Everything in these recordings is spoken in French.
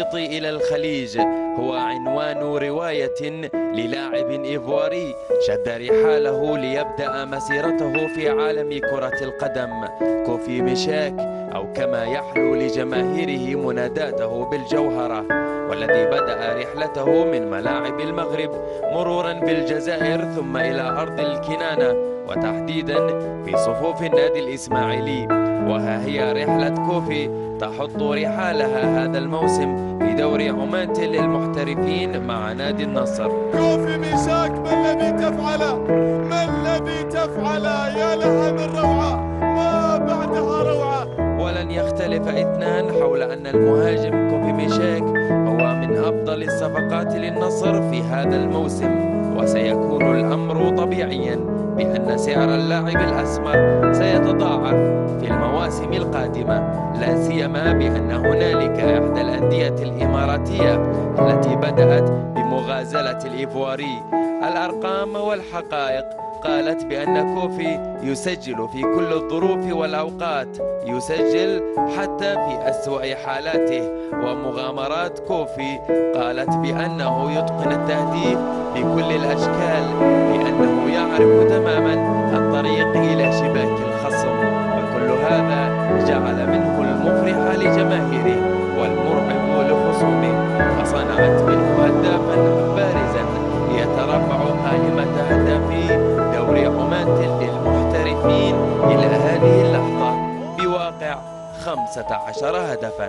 المحيط إلى الخليج هو عنوان رواية للاعب إيفواري شد رحاله ليبدأ مسيرته في عالم كرة القدم، كوفي ميشاك، أو كما يحلو لجماهيره مناداته بالجوهرة، والذي بدأ رحلته من ملاعب المغرب مرورا بالجزائر ثم إلى أرض الكنانة وتحديدا في صفوف النادي الإسماعيلي. وها هي رحلة كوفي تحط رحالها هذا الموسم في دوري عمان للمحترفين مع نادي النصر. كوفي ميشاك، ما الذي تفعله؟ ما الذي تفعله؟ يا لها من روعة، ما بعدها روعة. ولن يختلف اثنان حول أن المهاجم كوفي ميشاك هو من أفضل الصفقات للنصر في هذا الموسم، وسيكون الأمر طبيعيا بأن سعر اللاعب الأسمر سيتضاعف في المواسم القادمة، لا سيما بأن هنالك إحدى الأندية الإماراتية التي بدأت بمغازلة الإيفواري. الأرقام والحقائق قالت بأن كوفي يسجل في كل الظروف والأوقات، يسجل حتى في أسوأ حالاته. ومغامرات كوفي قالت بأنه يتقن التهديف بكل الأشكال، لأنه يعرف تماما الطريق إلى شباك الخصم، وكل هذا جعل منه المفرح لجماهيره والمرعب لخصومه، فصنعت منه هدافا بارزا يترفع قائمة هدافي دوري عمان للمحترفين إلى هذه اللحظة بواقع 15 هدفا.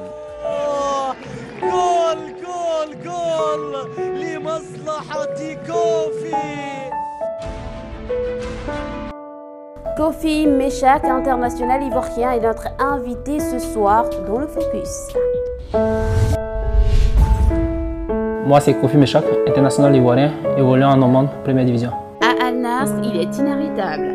جول جول جول لمصلحة كوفي. Kofi Meshak, international ivoirien, est notre invité ce soir dans le Focus. Moi, c'est Kofi Meshak, international ivoirien, évoluant en Oman, première division. À Al Nassr, il est inarrêtable.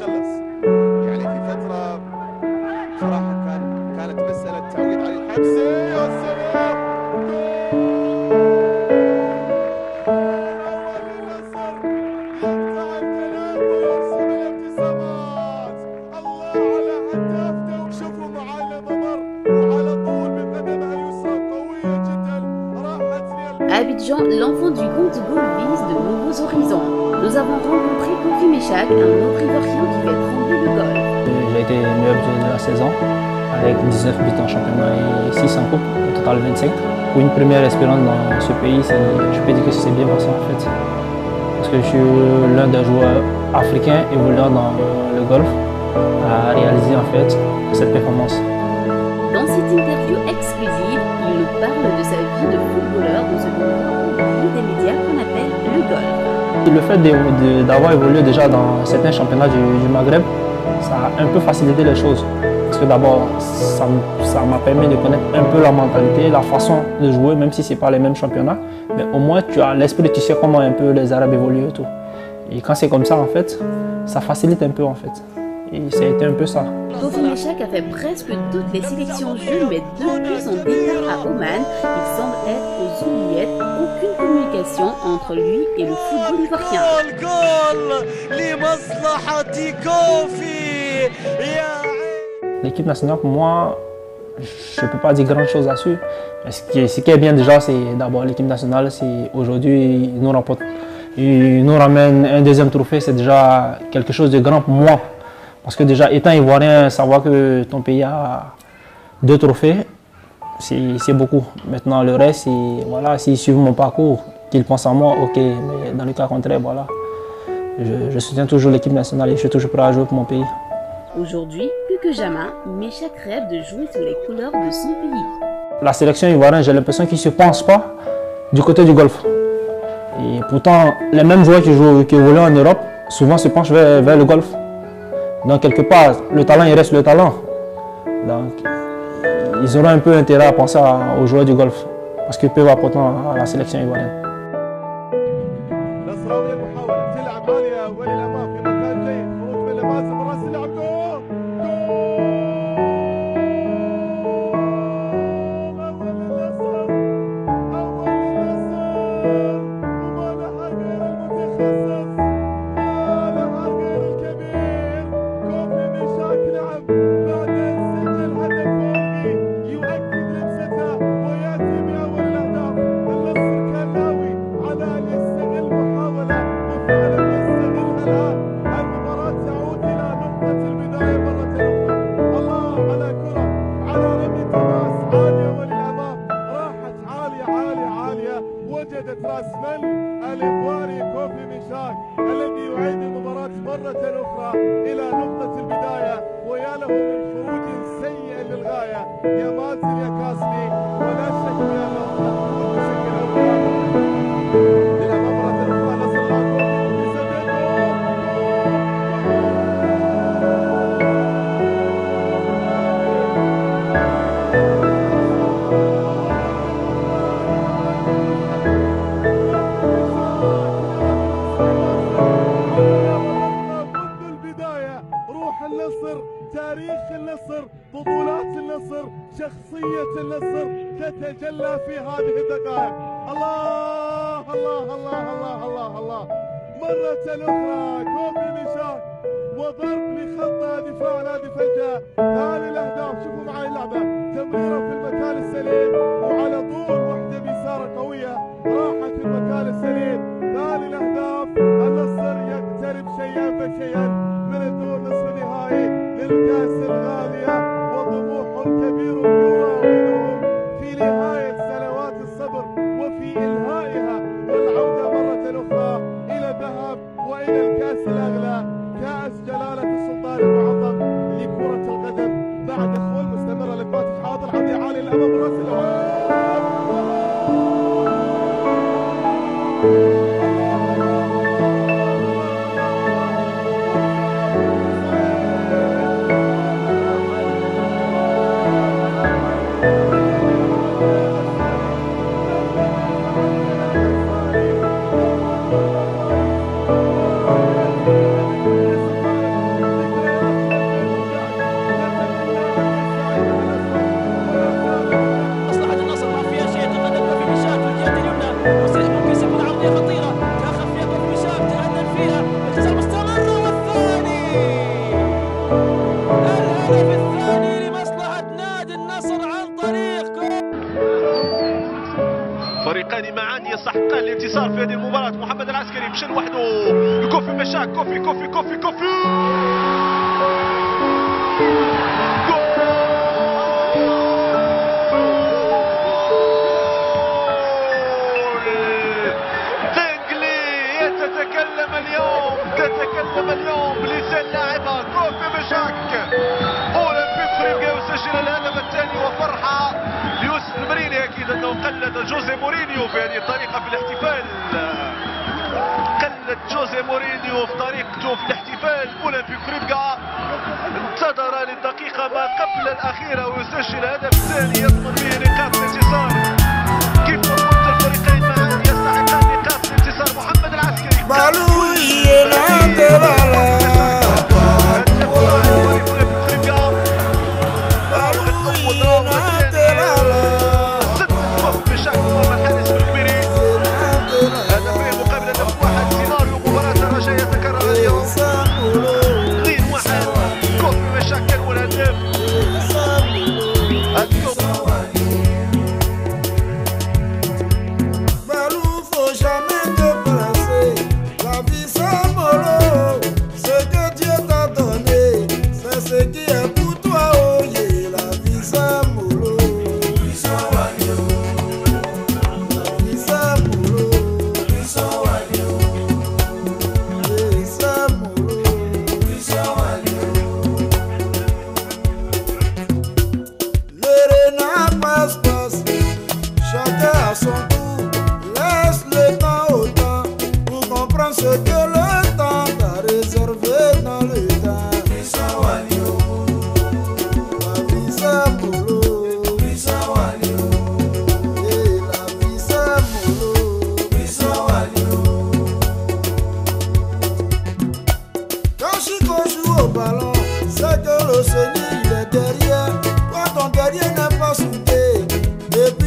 À Abidjan, l'enfant du compte goal vise de nouveaux horizons. Nous avons rencontré Kofi Meshak, un autre Ivoirien qui fait trembler le golf. J'ai été meilleur buteur de la saison avec 19 buts en championnat et 6 en coupe, au total 25. Pour une première expérience dans ce pays, je peux dire que c'est bien passé en fait. Parce que je suis l'un des joueurs africains évoluant dans le golf à réaliser en fait cette performance. Dans cette interview exclusive, il nous parle de sa vie de footballeur dans ce monde des médias qu'on appelle le golf. Le fait d'avoir évolué déjà dans certains championnats du Maghreb, ça a un peu facilité les choses. Parce que d'abord, ça m'a permis de connaître un peu la mentalité, la façon de jouer, même si ce n'est pas les mêmes championnats. Mais au moins, tu as l'esprit, tu sais comment un peu les Arabes évoluent et tout. Et quand c'est comme ça, en fait, ça facilite un peu en fait. Et ça a été un peu ça. Kofi Meshak a fait presque toutes les sélections jeunes, mais depuis son départ à Oman, il semble être aux oubliettes. Aucune communication entre lui et le football ivoirien. L'équipe nationale, pour moi, je ne peux pas dire grand chose là-dessus. Ce qui est bien déjà, c'est d'abord l'équipe nationale. Aujourd'hui, il nous ramène un deuxième trophée, c'est déjà quelque chose de grand pour moi. Parce que déjà, étant ivoirien, savoir que ton pays a 2 trophées, c'est beaucoup. Maintenant, le reste, voilà, s'ils suivent mon parcours, qu'ils pensent en moi, ok. Mais dans le cas contraire, voilà. Je soutiens toujours l'équipe nationale et je suis toujours prêt à jouer pour mon pays. Aujourd'hui, plus que jamais, Meshak rêve de jouer sous les couleurs de son pays. La sélection ivoirienne, j'ai l'impression qu'ils ne se pensent pas du côté du golf. Et pourtant, les mêmes joueurs qui évoluent en Europe, souvent se penchent vers le golf. Donc quelque part, le talent, il reste le talent. Donc ils auront un peu intérêt à penser aux joueurs du golf, parce qu'ils peuvent apporter à la sélection ivoirienne. الثانية وجدت راس مال الإيفواري كوفي ميشاك الذي يعيد المباراة مرة أخرى إلى نقطة البداية، ويا له من خروج سيء للغاية يا مازن يا كاسمي، ولا شك بأنه مقبول بشكل أفضل. للأمام مرة أخرى نصر الله يسجل النصر، تاريخ النصر، بطولات النصر، شخصية النصر تتجلى في هذه الدقائق. الله الله الله الله الله الله مرة أخرى كوفي ميشاك وضرب لخط دفاع نادي فلجة. هذه الأهداف شوفوا معي اللعبة، تمريرة في المكان السليم وعلى طول وحدة بيسارة قوية راحت في المكان السليم. هذه الأهداف النصر يقترب شيئا فشيئا من الدور نصف النهائي للكأس الغالية، وطموح كبير يراودهم في نهاية سنوات الصبر وفي إنهائها والعودة مرة أخرى إلى الذهب وإلى الكأس الأغلى، كأس جلالة السلطان المعظم لكرة القدم. بعد خول مستمرة للفاتح حاضر عدي عالي الأمام الرأس الأول. فريقان معان يستحقان الانتصار في هذه المباراة. محمد العسكري مشى لوحده، كوفي مشاك، كوفي كوفي كوفي كوفي تتكلم اليوم بلسان لاعبها كوفي مشاك. أولمبيك فريقيا يسجل الهدف الثاني، وفرحة ليوسف المريني. أكيد أنه قلد جوزي مورينيو في هذه الطريقة في الاحتفال، قلد جوزي مورينيو في طريقته في الاحتفال. أولمبيك فريقيا انتظر للدقيقة ما قبل الأخيرة ويسجل الهدف الثاني يضمن به نقاط الانتصار. كيف قلت الفريقين معا يستحقان نقاط الانتصار. محمد العسكري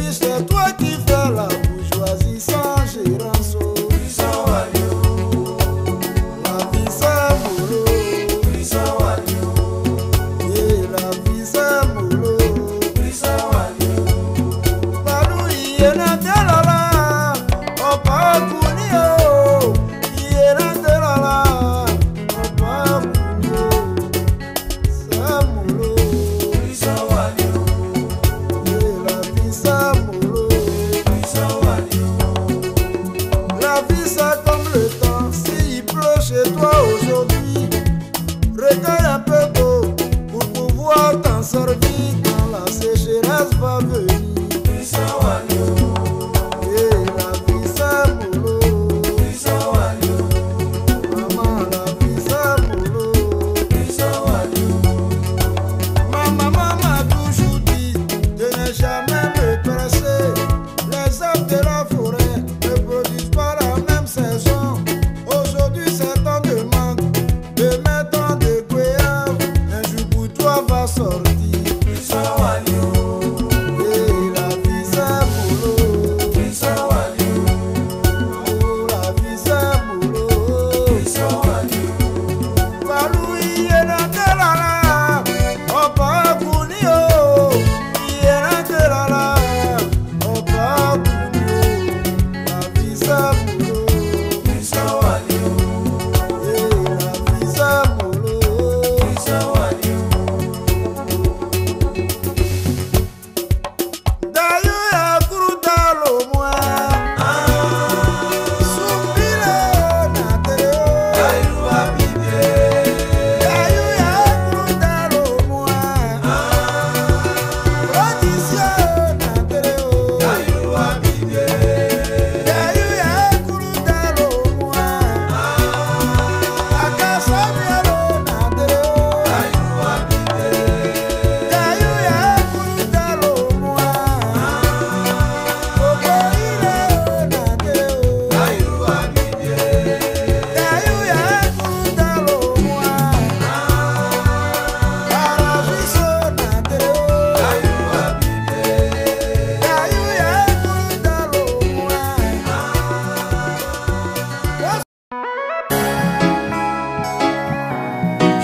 Toi qui fais la bourgeoisie sans gérer.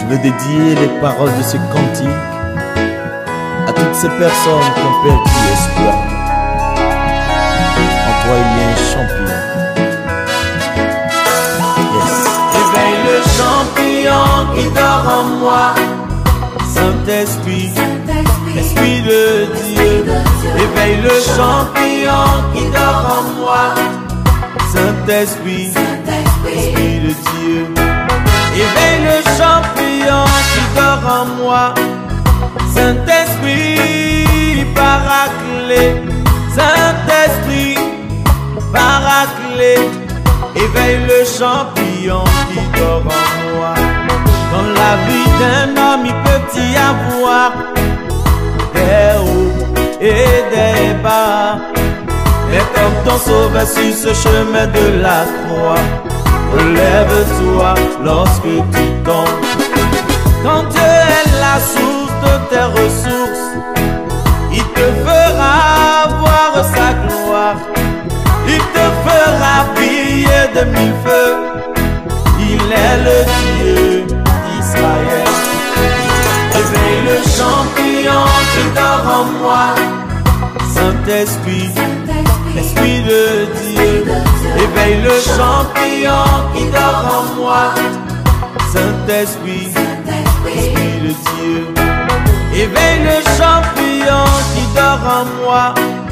Je veux dédier les paroles de ce cantique à toutes ces personnes qui ont perdu espoir. En toi il y a un champion. Yes. Éveille le champion qui dort en moi. Saint-Esprit, Esprit de Dieu. Éveille le champion qui dort en moi. Saint-Esprit, Esprit de Dieu. Éveille le champion qui dort en moi. Saint-Esprit, paraclet. Saint-Esprit, paraclet. Éveille le champion qui dort en moi. Dans la vie d'un homme, il peut y avoir des hauts et des bas. Mais comme ton sauveur sur ce chemin de la croix, relève-toi lorsque tu tombes. Quand Dieu est la source de tes ressources, il te fera voir sa gloire. Il te fera briller de mille feux. Il est le Dieu d'Israël. Éveille le champion qui dort en moi. Saint-Esprit, Esprit de Dieu. Éveille le champion qui dort en moi. Saint-Esprit, Esprit de Dieu. Éveille le champion qui dort en moi.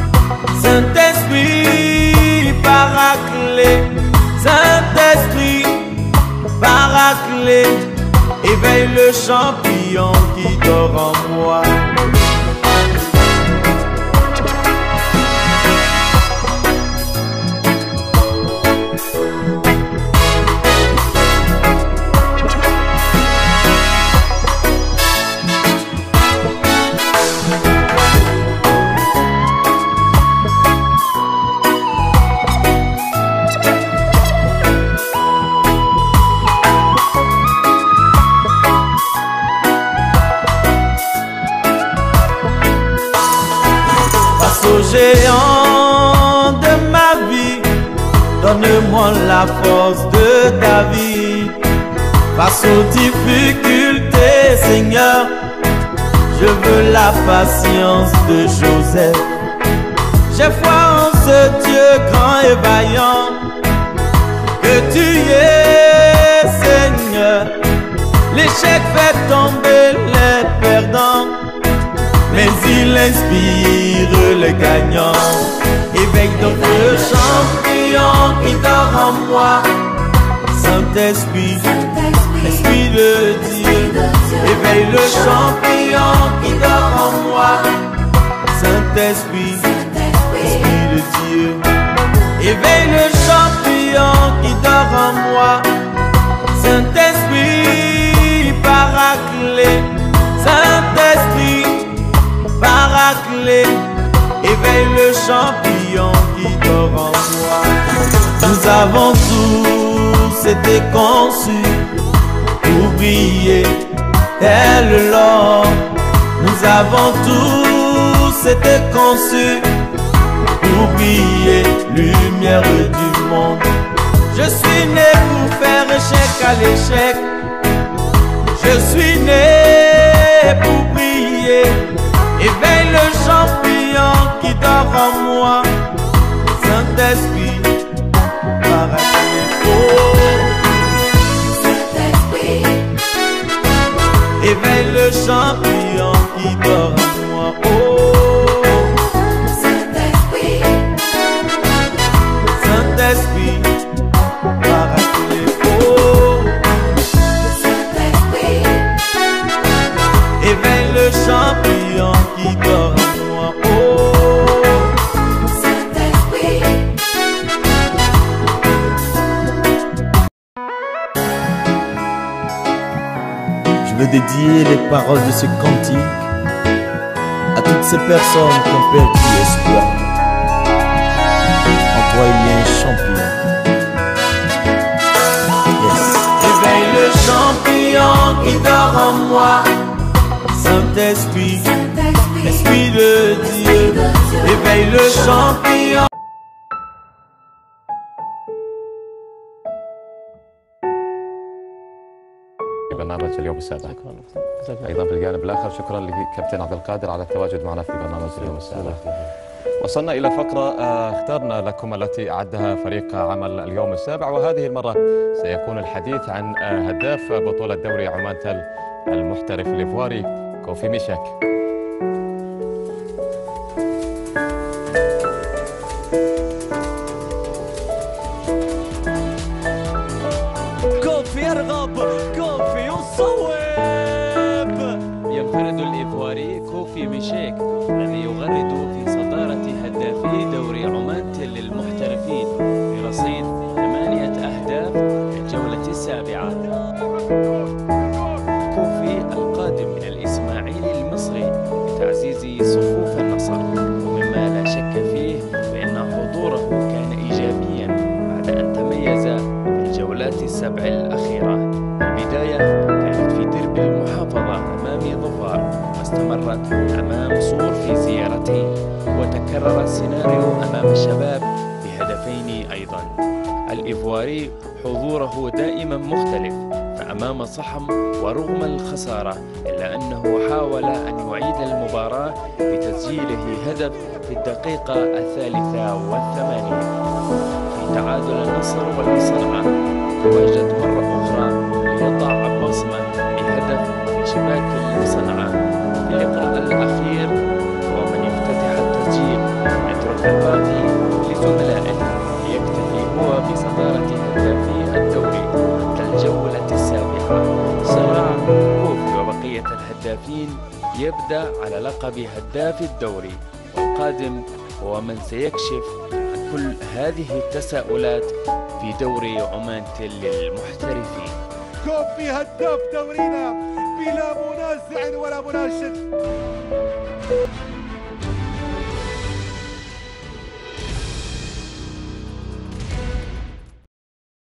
Saint-Esprit, paraclet. Saint-Esprit, paraclet. Éveille le champion qui dort en moi. Géant de ma vie, donne-moi la force de David. Face aux difficultés, Seigneur, je veux la patience de Joseph. J'ai foi en ce Dieu grand et vaillant, que tu es, Seigneur. L'échec fait tomber les perdants, mais il inspire les gagnants. Éveille donc le champion qui dort en moi. Saint-Esprit, Esprit de Dieu. Éveille le champion qui dort en moi. Saint-Esprit, Esprit de Dieu. Éveille le champion qui dort en moi. Saint-Esprit, paraclet. Saint-Esprit, paraclet. Éveille le champion qui dort en moi. Nous avons tous été conçus pour briller tel l'or. Nous avons tous été conçus pour briller, lumière du monde. Je suis né pour faire échec à l'échec. Je suis né pour briller. Éveille le champion qui dort en moi. Saint-Esprit, paraclet. Saint-Esprit, éveille le champion qui dort en moi. Saint-Esprit, Saint-Esprit, paraclet. Saint-Esprit, éveille le champion qui dort en moi. Saint-Esprit. Je veux dédier les paroles de ce cantique à toutes ces personnes qui ont perdu espoir. En toi il y a un champion. Yes. Éveille le champion qui dort en moi. Saint-Esprit, Esprit de Dieu. Éveille le champion. في برنامج اليوم السابع. أيضا في الجانب الآخر شكرا لكابتن عبد القادر على التواجد معنا في برنامج اليوم السابع. وصلنا إلى فقرة اخترنا لكم التي أعدها فريق عمل اليوم السابع، وهذه المرة سيكون الحديث عن هداف بطولة دوري عمان تل المحترف الإيفواري كوفي ميشاك. كوفي يرغب، كوفي يصوب. ينفرد الإيفواري كوفي ميشاك الذي يغرد في صدارة هدافي دوري عمان تل للمحترفين برصيد 8 أهداف في الجولة السابعة. كوفي القادم من الإسماعيلي المصري لتعزيز صفوف النصر، ومما لا شك فيه بأن حضوره كان إيجابيا بعد أن تميز في الجولات السبع الأخيرة. البداية كانت في درب المحافظة أمام ظفار، واستمرت أمام صور في زيارتين، وتكرر السيناريو أمام الشباب بهدفين أيضا. الإيفواري حضوره دائما مختلف، فأمام صحم ورغم الخسارة إلا أنه حاول أن يعيد المباراة بتسجيله هدف في الدقيقة 83 في تعادل النصر والصنعاء. تواجد مرة أخرى ليضع بصمة بهدف في شباك الصنعاء. في اللقاء الأخير هو من يفتتح التسجيل، يترك الباقي لزملائه، ليكتفي هو بصدارة هدافي الدوري حتى الجولة السابعة. صراع كوفي وبقية الهدافين يبدأ على لقب هداف الدوري، والقادم هو من سيكشف عن كل هذه التساؤلات في دوري عمان تل للمحترفين. كوفي هداف دورينا بلا منازع ولا مناشد.